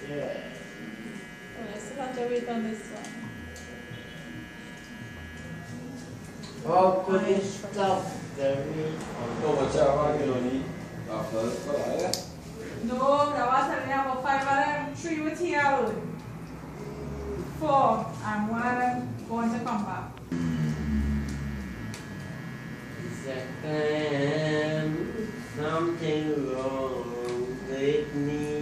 Yeah. I still have to wait on this one. How could you stop Jeremy? No, but you don't need after yeah? No, that was telling me about 5 of them, 3 with here, 4, and 1 of them going to come back. Something wrong with me.